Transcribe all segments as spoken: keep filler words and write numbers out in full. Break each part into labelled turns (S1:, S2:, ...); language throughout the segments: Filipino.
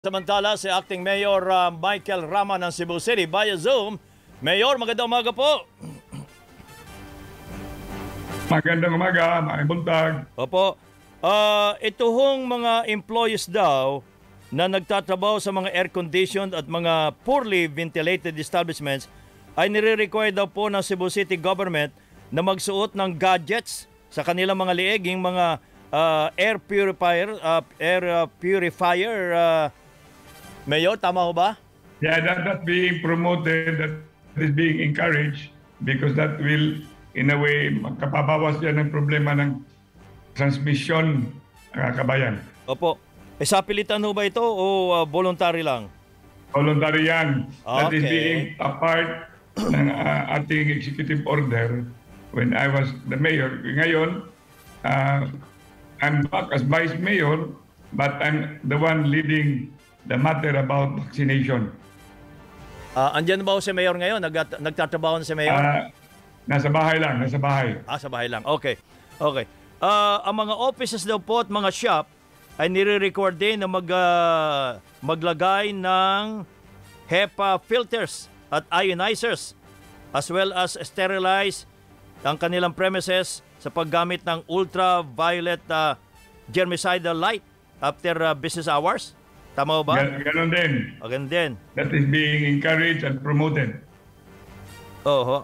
S1: Samantala, si Acting Mayor uh, Michael Rama ng Cebu City via Zoom. Mayor, magandang umaga po.
S2: Magandang umaga, mga buntag.
S1: Opo. Uh, ito hong mga employees daw na nagtatrabaho sa mga air-conditioned at mga poorly ventilated establishments ay nire-require daw po ng Cebu City government na magsuot ng gadgets sa kanilang mga liig, yung mga uh, air purifier, uh, air uh, purifier uh, Mayor, tama ho ba?
S2: Yeah, that, that being promoted, that is being encouraged because that will, in a way, makapabawas yan ng problema ng transmission ng kabayan.
S1: Opo. E sa pilitan ho ba ito o uh, voluntary lang?
S2: Voluntary yan.
S1: Okay.
S2: That is being a part ng uh, ating executive order when I was the mayor. Ngayon, uh, I'm back as vice mayor, but I'm the one leading the matter about vaccination.
S1: Uh, andyan ba ho si Mayor ngayon? Nag nagtatrabaho na si Mayor? Uh,
S2: nasa bahay lang, nasa bahay.
S1: Ah, sa bahay lang. Okay. Okay. Uh, ang mga offices daw po at mga shop ay nire-record din na mag, uh, maglagay ng HEPA filters at ionizers as well as sterilize ang kanilang premises sa paggamit ng ultraviolet uh, germicidal light after uh, business hours. Tama ba?
S2: Gan ganon din.
S1: O, ganon din.
S2: That is being encouraged and promoted.
S1: Oho.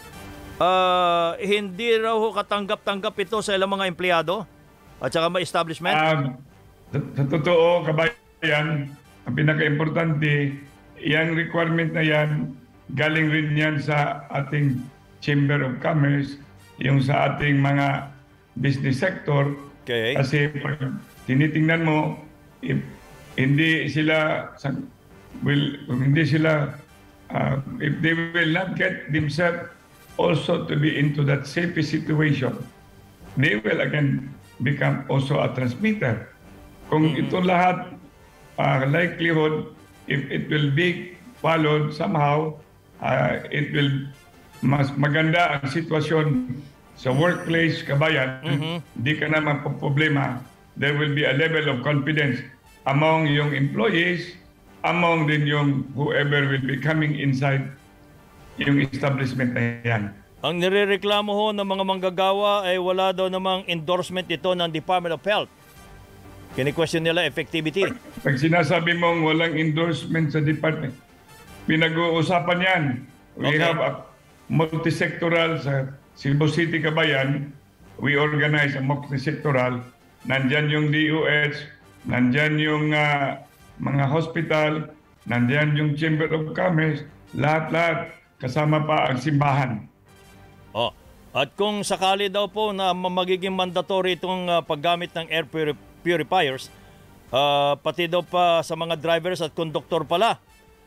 S1: Uh, hindi raw katanggap-tanggap ito sa ilang mga empleyado at saka mga establishment?
S2: Uh, sa, sa totoo, kabayan, ang pinaka-importante, yung requirement na yan, galing rin yan sa ating Chamber of Commerce, yung sa ating mga business sector.
S1: Okay.
S2: Kasi pag tinitingnan mo, if hindi sila will hindi sila uh, if they will not get themselves also to be into that safety situation, they will again become also a transmitter. Kung mm-hmm. ito lahat uh, likelihood, if it will be followed somehow, uh, it will mas maganda ang sitwasyon sa workplace, kabayan. Mm-hmm. Di ka naman po problema. There will be a level of confidence among yung employees, among din yung whoever will be coming inside yung establishment na yan.
S1: Ang nirereklamo ho ng mga manggagawa ay wala daw namang endorsement ito ng Department of Health. Kini-question nila effectivity.
S2: Pag, pag sinasabi mong walang endorsement sa department, pinag-uusapan yan. We okay. have a multisectoral sa Cebu City, Kabayan. We organize a multisectoral. Nandyan yung D O H, nandyan yung uh, mga hospital, nandyan yung Chamber of Commerce, lahat-lahat, kasama pa ang simbahan.
S1: Oh, at kung sakali daw po na magiging mandatory itong uh, paggamit ng air puri purifiers, uh, pati daw pa sa mga drivers at konduktor pala,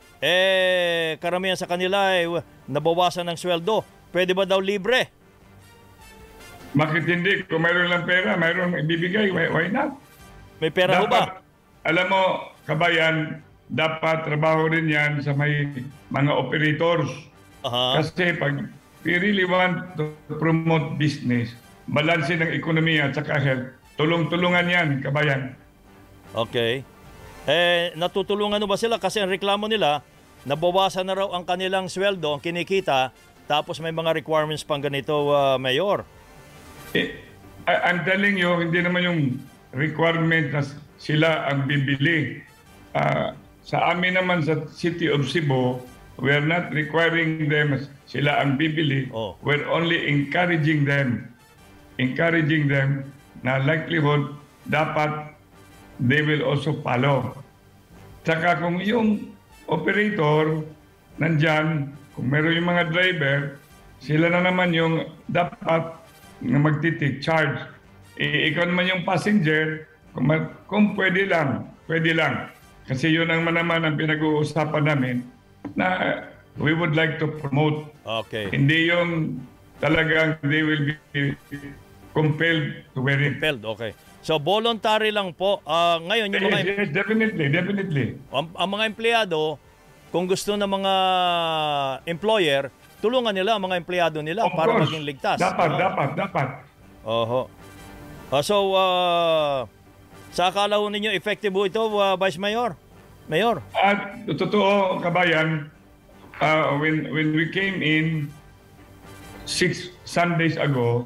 S1: eh karamihan sa kanila ay nabawasan ng sweldo. Pwede ba daw libre?
S2: Bakit hindi? Kung mayroon lang pera, mayroon ibibigay, why, why not?
S1: May pera dapat, ho ba?
S2: Alam mo, kabayan, dapat trabaho rin yan sa may mga operators. Uh-huh. Kasi pag we really want to promote business, balansin ng ekonomiya at saka health, tulong-tulungan yan, kabayan.
S1: Okay. Eh, natutulungan ba sila? Kasi ang reklamo nila, nabawasan na raw ang kanilang sweldo, ang kinikita, tapos may mga requirements pang ganito, uh, Mayor.
S2: Eh, I'm telling you, hindi naman yung requirement na sila ang bibili. Uh, sa amin naman sa City of Cebu, we are not requiring them sila ang bibili. Oh. We're only encouraging them. Encouraging them na likelihood dapat they will also follow. Saka kung yung operator nandyan, kung meron yung mga driver, sila na naman yung dapat na magtitik charge. E, ikaw naman yung passenger, kung, kung pwede lang, pwede lang. Kasi yun ang naman ang pinag-uusapan namin na we would like to promote.
S1: Okay.
S2: Hindi yung talagang they will be compelled to wear it.
S1: Compelled, okay. So voluntary lang po. Uh, ngayon yung
S2: yes,
S1: mga...
S2: Yes, definitely, definitely.
S1: Ang, ang mga empleyado, kung gusto ng mga employer, tulungan nila ang mga empleyado nila
S2: of
S1: para
S2: course.
S1: maging ligtas.
S2: Dapat,
S1: uh,
S2: dapat, dapat.
S1: Oho. Uh, so, uh, sa akala ho ninyo, effective ho ito, uh, Vice Mayor? Mayor?
S2: At totoo, kabayan, uh, when when we came in six Sundays ago,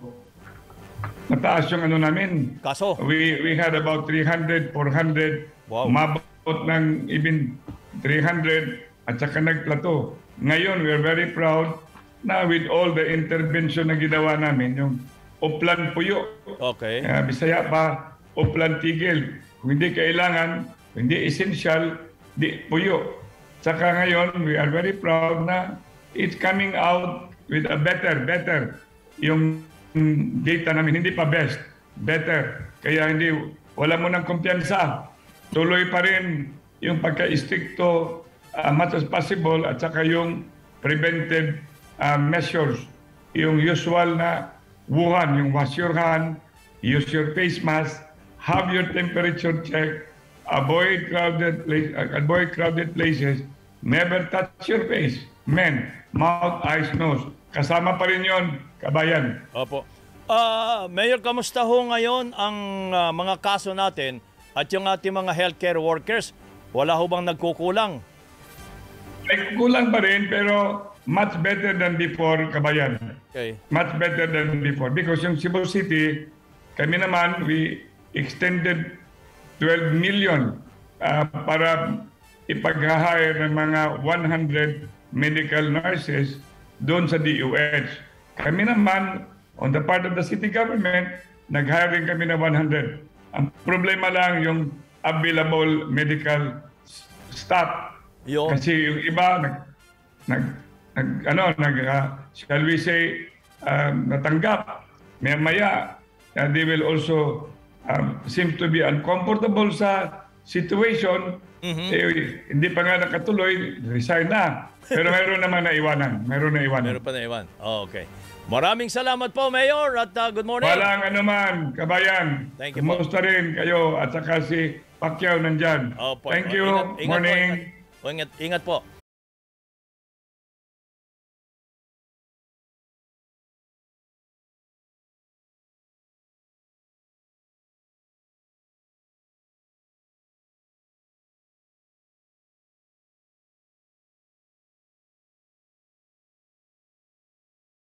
S2: mataas yung ano namin.
S1: Kaso?
S2: We we had about three hundred, four hundred,
S1: Wow.
S2: mabot ng even three hundred at saka nagplato. Ngayon, we are very proud na with all the intervention na ginawa namin, yung Uplan Puyo,
S1: Okay.
S2: uh, Bisaya pa, Uplan Tigil. Kung hindi kailangan, kung hindi essential, di Puyo. Saka ngayon, we are very proud na it's coming out with a better, better. Yung mm, data namin, hindi pa best, better. Kaya hindi, wala mo ng kumpiyansa. Tuloy pa rin yung pagka-istrikto uh, much as possible at saka yung preventive uh, measures. Yung usual na wuhan, yung wash your hand, use your face mask, have your temperature check, avoid crowded place, avoid crowded places, never touch your face, men, mouth, eyes, nose. Kasama pa rin yon, kabayan.
S1: Opo. Ah, Mayor, kamusta ho ngayon ang ah, mga kaso natin at yung ating mga healthcare workers? Wala ho bang nagkukulang?
S2: Ay, kulang pa rin, pero much better than before, kabayan.
S1: Okay.
S2: Much better than before. Because yung Cebu City, kami naman, we extended twelve million uh, para ipag-hire ng mga one hundred medical nurses doon sa D O H. Kami naman, on the part of the city government, nag-hiring kami na one hundred. Ang problema lang yung available medical staff.
S1: Yun.
S2: Kasi yung iba, nag, nag, nag ano, nag, uh, shall we say, um, natanggap. Maya-maya, uh, they will also um, seem to be uncomfortable sa situation.
S1: Mhm.
S2: Eh, hindi pa nga nakatuloy, resign na. Pero meron naman na iwanan. Meron na iwanan.
S1: Meron pa na iwan. Oh, okay. Maraming salamat po, Mayor, at uh, good morning.
S2: Walang anuman, kabayan.
S1: Thank you po.
S2: Kumusta rin kayo at saka si Pacquiao nandyan.
S1: Opo.
S2: Thank you.
S1: Ingat, ingat
S2: Morning.
S1: Po, ingat, ingat po.